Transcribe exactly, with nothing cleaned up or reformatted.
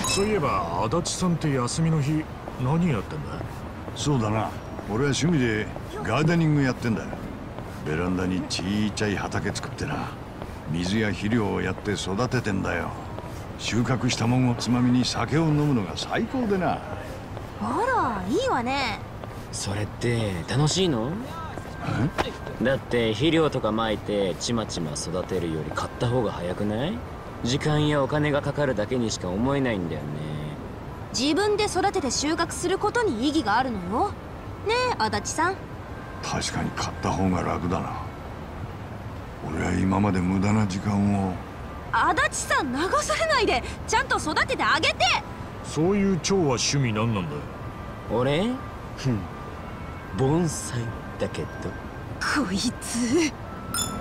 そういえば足立さんって休みの日何やってんだ？ そうだな、俺は趣味でガーデニングやってんだ。ベランダにちいちゃい畑作ってな、水や肥料をやって育ててんだよ。収穫したもんをつまみに酒を飲むのが最高でな。 あら、いいわね。 それって楽しいの？だって肥料とか撒いてちまちま育てるより買った方が早くない？時間やお金がかかるだけにしか思えないんだよね。 自分で育てて収穫することに意義があるのよ。ねえ、足立さん。 確かに買った方が楽だな。俺は今まで無駄な時間を。 足立さん、流されないでちゃんと育ててあげて。 そういう蝶は趣味何なんだ？ 俺？ふん、盆栽だけど。 こいつ。